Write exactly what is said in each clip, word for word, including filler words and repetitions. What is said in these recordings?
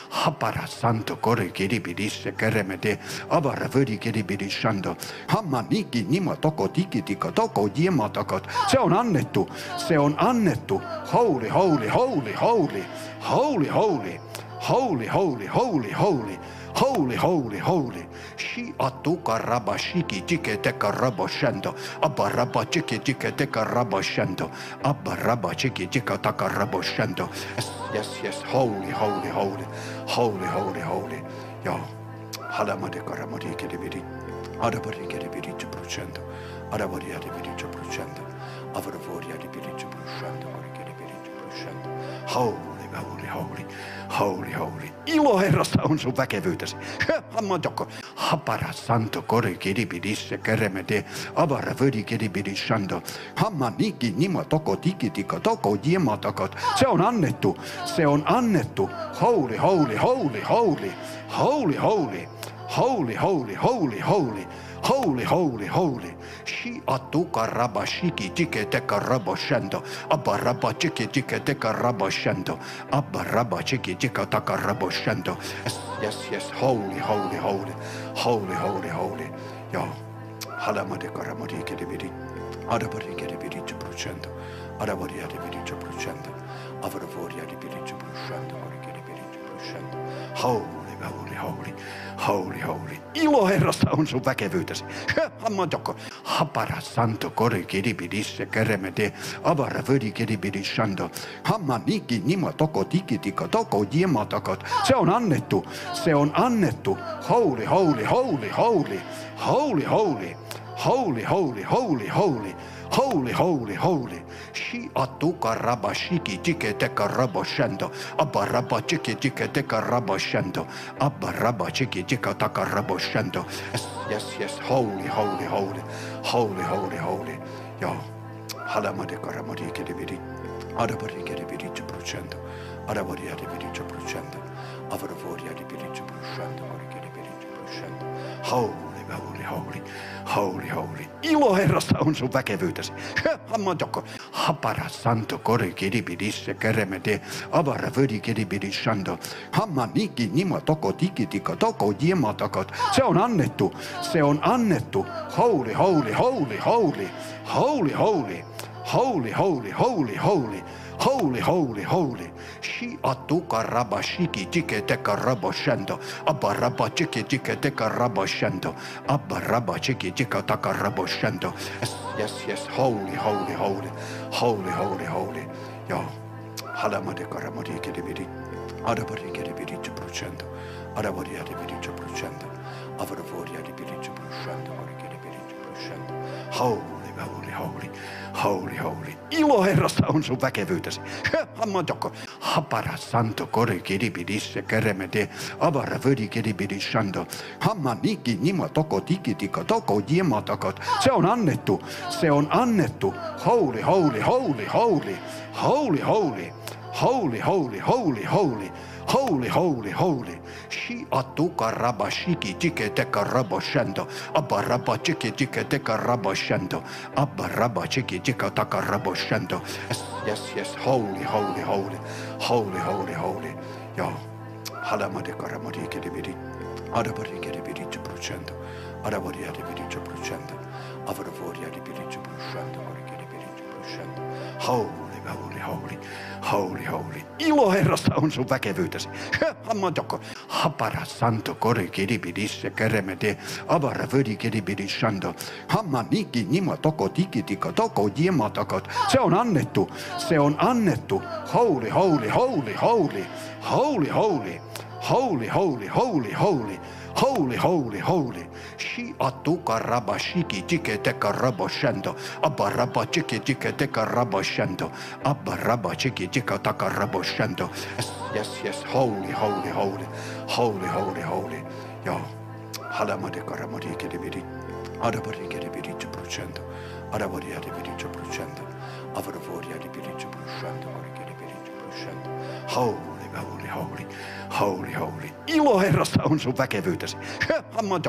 Hapara santo kori kiribidisse keremede. Avara vödi kiribidissando. Hamma niki nima toko tikitika toko jima takot. Se on annettu. Se on annettu. Holy, holy, holy, holy. Holy, holy. Holy, holy, holy, holy. Holy, holy, holy. Shi atuka raba shiki tike teka rabo shendo. Abba raba chiki tike teka rabo shendo. Abba raba chiki tika taka rabo shendo. Yes, yes, yes. Holy, holy, holy. Holy, holy, holy. Ja. Halamade karamadi kedibidi. Adabari kedibidi chupruchendo. Adabari adibidi chupruchendo. Avravori adibidi chupruchendo. Kedibidi chupruchendo. Holy, holy, holy. Holy, holy. Ilo Herrasta on sun väkevyytäsi. Hamma tokko. Hapara santo kori kiribidisse keremede. Avara vödi kiribidissando. Hamma niki nima toko tikitika toko jima takot. Se on annettu. Se on annettu. Holy, holy, holy, holy. Holy, holy. Holy, holy, holy, holy. Holy, holy, holy. Shi atuka raba shiki tike teka rabo shendo. Abba raba chiki tike teka rabo shendo. Abba raba chiki tika taka rabo shendo. Yes, yes, yes. Holy, holy, holy. Holy, holy, holy. Ja. Halamade karamadi kedibidi. Adabari kedibidi chupruchendo. Adabari adibidi chupruchendo. Avravori adibidi chupruchendo. Kori kedibidi chupruchendo. Holy, holy, holy. Holy, holy. Ilo Herrasta on sun väkevyytäsi. Hamma tokko. Hapara santo kori kiribidisse keremede. Avara vödi kiribidissando. Hamma niki nima toko tikitika toko jima takot. Se on annettu. Se on annettu. Holy, holy, holy, holy. Holy, holy. Holy, holy, holy, holy. Holy, holy, holy. Shi atuka raba shiki tike teka rabo shendo. Abba raba chiki tike teka rabo shendo. Abba raba chiki tika taka rabo shendo. Yes, yes, yes. Holy, holy, holy. Holy, holy, holy. Ja. Halamade karamadi kedibidi. Adabari kedibidi chupruchendo. Adabari adibidi chupruchendo. Avravori adibidi chupruchendo. Kori kedibidi chupruchendo. Holy, holy, holy. Holy, holy. Ilo Herrasta on sun väkevyytäsi. Hamma tokko. Hapara santo kori kiribidisse keremede. Avara vödi kiribidissando. Hamma niki nima toko tikitika toko jima takot. Se on annettu. Se on annettu. Holy, holy, holy, holy. Holy, holy. Holy, holy, holy, holy. Holy, holy, holy. Shi atuka raba shiki tike teka rabo shendo. Abba raba chiki tike teka rabo shendo. Abba raba chiki tika taka rabo shendo. Yes, yes, yes. Holy, holy, holy. Holy, holy, holy. Ja. Halamade karamadi kedibidi. Adabari kedibidi chupruchendo. Adabari adibidi chupruchendo. Avravori adibidi chupruchendo. Kori kedibidi chupruchendo. Holy, holy, holy. Holy, holy. Ilo Herrasta on sun väkevyytäsi. Hamma tokko. Hapara santo kori kiribidisse keremede. Avara vödi kiribidissando. Hamma niki nima toko tikitika toko jima takot. Se on annettu. Se on annettu. Holy, holy, holy, holy. Holy, holy. Holy, holy, holy, holy. Holy, holy, holy. Shi atuka raba shiki tike teka rabo shendo. Abba raba chiki tike teka rabo shendo. Abba raba chiki tika taka rabo shendo. Yes, yes, yes. Holy, holy, holy. Holy, holy, holy. Ja. Halamade karamadi kedibidi. Adabari kedibidi chupruchendo. Adabari adibidi chupruchendo. Avravori adibidi chupruchendo. Kori kedibidi chupruchendo. Holy, holy, holy. Holy, holy. Ilo Herrasta on sun väkevyytäsi. Hamma tokko. Hapara santo kori kiribidisse keremede. Avara vödi kiribidissando. Hamma niki nima toko tikitika toko jima takot. Se on annettu. Se on annettu. Holy, holy, holy, holy. Holy, holy. Holy, holy, holy, holy. Holy, holy, holy. Shi atuka raba shiki tike teka rabo shendo. Abba raba chiki tike teka rabo shendo. Abba raba chiki tika taka rabo shendo. Yes, yes, yes. Holy, holy, holy. Holy, holy, holy. Ja. Halamade karamadi kedibidi. Adabari kedibidi chupruchendo. Adabari adibidi chupruchendo. Avravori adibidi chupruchendo. Kori kedibidi chupruchendo. Holy, holy, holy. Holy, holy. Ilo Herrasta on sun väkevyytäsi. Hamma tokko.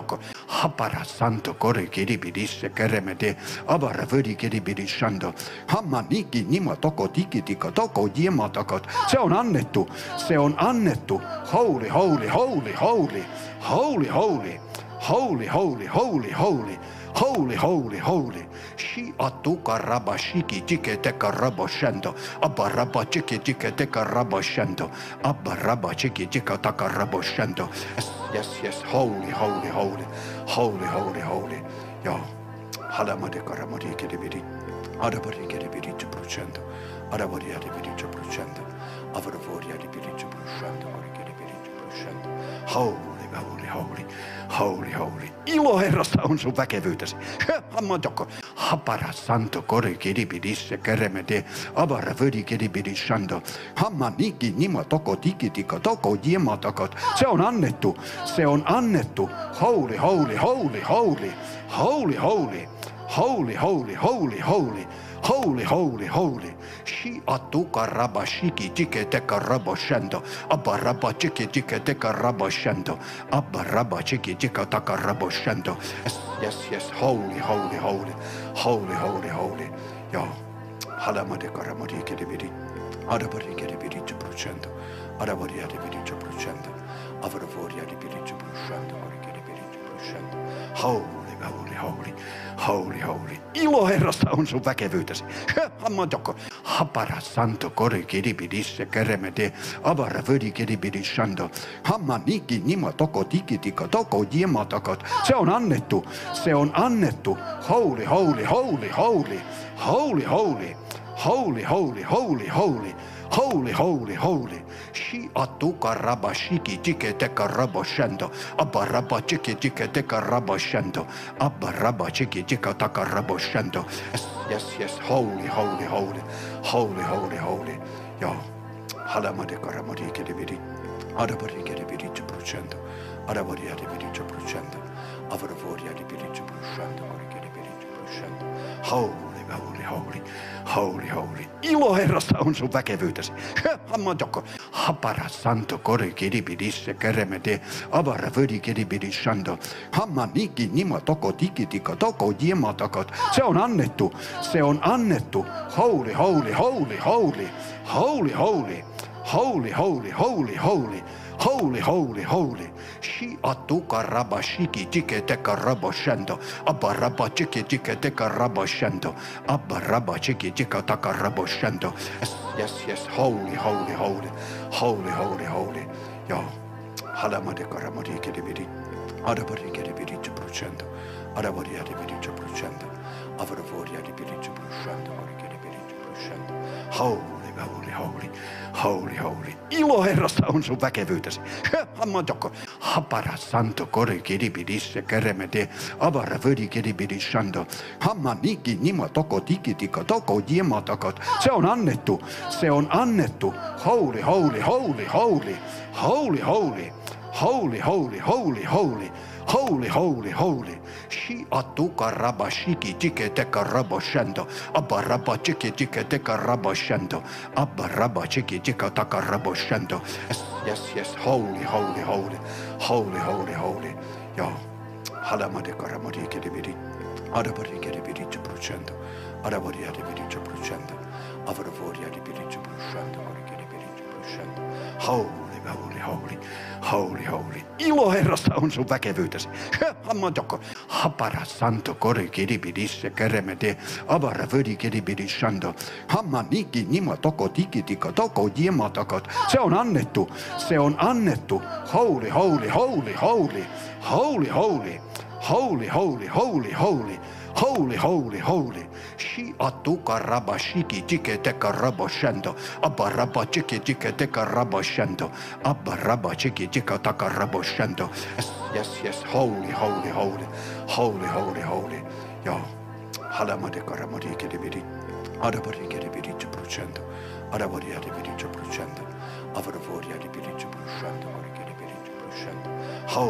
Hapara santo kore kiribirisse keremede. Abara vöri kiribirissando. Hamma niki nima toko tiki tika toko diema takot. Se on annettu. Se on annettu. Holy, holy, holy, holy. Holy, holy. Holy, holy, holy, holy. Holy, holy, holy. Shi atuka raba shiki tike teka rabo shendo. Abba raba chiki tike teka rabo shendo. Abba raba chiki tika taka rabo shendo. Yes, yes, yes. Holy, holy, holy. Holy, holy, holy. Ja. Halamade karamadi kedibidi. Adabari kedibidi chupruchendo. Adabari adibidi chupruchendo. Avravori adibidi chupruchendo. Kedibidi chupruchendo. Holy, holy, holy. Holy, holy. Ilo Herrasta on sun väkevyytäsi. Hamman tokko. Hapara santo kore kiribidisse keremede. Abara vöri kiribidissando. Hamman niki nima toko tiki tika toko diema takot. Se on annettu. Se on annettu. Holy, holy, holy, holy. Holy, holy. Holy, holy, holy, holy. Holy, holy, holy. Shi atuka raba shiki tike teka rabo shendo. Abba raba chiki tike teka rabo shendo. Abba raba chiki tika taka rabo shendo. Yes, yes, yes. Holy, holy, holy. Holy, holy, holy. Ja. Halamade karamadi kedibidi. Adabari kedibidi chupruchendo. Adabari adibidi chupruchendo. Avravori adibidi chupruchendo. Kedibidi chupruchendo. Holy, holy, holy. Holy, holy. Ilo Herrasta on sun väkevyytäsi. Hamman tokko. Hapara santo kore kiribidisse keremede. Abara vöri kiribidissando. Hamman niki nima toko tiki tika toko diema takot. Se on annettu. Se on annettu. Holy, holy, holy, holy. Holy, holy. Holy, holy, holy, holy. Holy, holy, holy. Shi atuka raba shiki tike teka rabo shendo. Abba raba chiki tike teka rabo shendo. Abba raba chiki tika taka rabo shendo. Yes, yes, yes. Holy, holy, holy. Holy, holy, holy. Ja. Halamade karamadi kedibidi. Adabari kedibidi chupruchendo. Adabari adibidi chupruchendo. Avravori adibidi chupruchendo. Kedibidi chupruchendo. Holy, holy, holy. Holy, holy. Ilo Herrasta on sun väkevyytäsi. Hamman tokko. Hapara santo kore kiribidisse keremede. Abara vöri kiribidissando. Hamman niki nima toko tiki tika toko diema takot. Se on annettu. Se on annettu. Holy, holy, holy, holy. Holy, holy. Holy, holy, holy, holy. Holy, holy, holy. Shi atuka raba shiki tike teka rabo shendo. Abba raba chiki tike teka rabo shendo. Abba raba chiki tika taka rabo shendo. Yes, yes, yes. Holy, holy, holy. Holy, holy, holy. Ja. Halamade karamadi kedibidi. Adabari kedibidi chupruchendo. Adabari adibidi chupruchendo. Avravori adibidi chupruchendo. Kedibidi chupruchendo. Holy, holy, holy. Holy, holy. Ilo Herrasta on sun väkevyytäsi. Hamman tokko. Hapara santo kore kiribidisse keremede. Abara vöri kiribidissando. Hamman niki nima toko tiki tika toko diema takot. Se on annettu. Se on annettu. Holy, holy, holy, holy. Holy, holy. Holy, holy, holy, holy. Holy, holy, holy. Shi atuka raba shiki tike teka rabo shendo. Abba raba chiki tike teka rabo shendo. Abba raba chiki tika taka rabo shendo. Yes, yes, yes. Holy, holy, holy. Holy, holy, holy. Ja. Halamade karamadi kedibidi. Adabari kedibidi chupruchendo. Adabari adibidi chupruchendo. Avravori adibidi chupruchendo. Kedibidi chupruchendo. Holy, holy, holy. Holy, holy. Ilo Herrasta on sun väkevyytäsi. Hamman tokko. Hapara santo kore kiribidisse keremede. Abara vöri kiribidissando. Hamman niki nima toko tiki tika toko diema takot. Se on annettu. Se on annettu. Holy, holy, holy, holy. Holy, holy. Holy, holy, holy, holy. Holy, holy, holy. Shi atuka raba shiki tike teka rabo shendo. Abba raba chiki tike teka rabo shendo. Abba raba chiki tika taka rabo shendo. Yes, yes, yes. Holy, holy, holy. Holy, holy, holy. Ja. Halamade karamadi kedibidi. Adabari kedibidi chupruchendo. Adabari adibidi chupruchendo. Avravori adibidi chupruchendo. Kedibidi chupruchendo. Holy,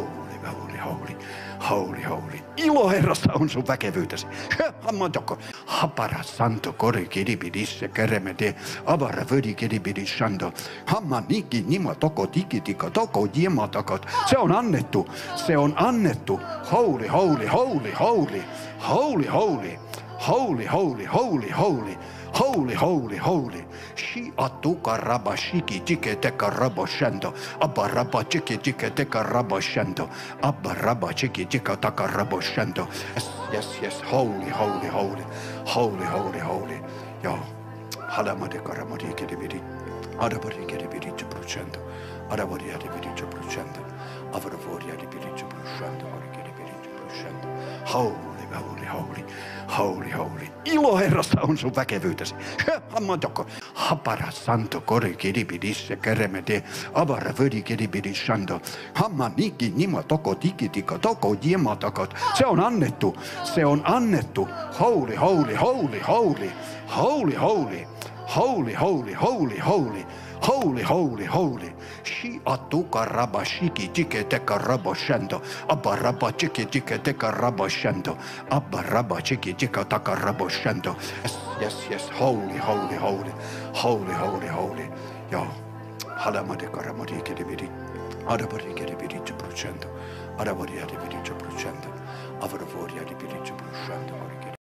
holy, holy, holy, holy. Ilo Herrasta on sun väkevyytesi. Hamman toko. Hapara santo kori kiribidisse keremede. Avara vödi kiribidissando. Hamman niki nima toko tikitika toko jema takot. Se on annettu. Se on annettu. Holy, holy, holy, holy. Holy, holy. Holy, holy, holy, holy. Holy, holy, holy. Shi atuka raba shiki tike teka rabo shendo. Abba raba chiki tike teka rabo shendo. Abba raba chiki tika taka rabo shendo. Yes, yes, yes. Holy, holy, holy. Holy, holy, holy. Joo. Halamade karamadi kedibidi. Adabari kedibidi chupruchendo. Adabari adibidi chupruchendo. Avravori adibidi chupruchendo. Kori kedibidi chupruchendo. Holy, holy, holy. Holy, holy. Ilo Herrasta on sun väkevyytesi. Hamman toko. Hapara santo kori kiribidisse keremede. Avara vödi kiribidissando. Hamman niki nima toko tikitika toko jema takot. Se on annettu. Se on annettu. Holy, holy, holy, holy. Holy, holy. Holy, holy, holy, holy. Holy, holy, holy. Shi atuka raba shiki tike teka rabo shendo. Abba raba chiki tike teka rabo shendo. Abba raba chiki tika taka rabo shendo. Yes, yes, yes. Holy, holy, holy. Holy, holy, holy. Joo. Halamade karamadi kedibidi. Adabari kedibidi chupruchendo. Adabari adibidi chupruchendo. Avravori adibidi chupruchendo.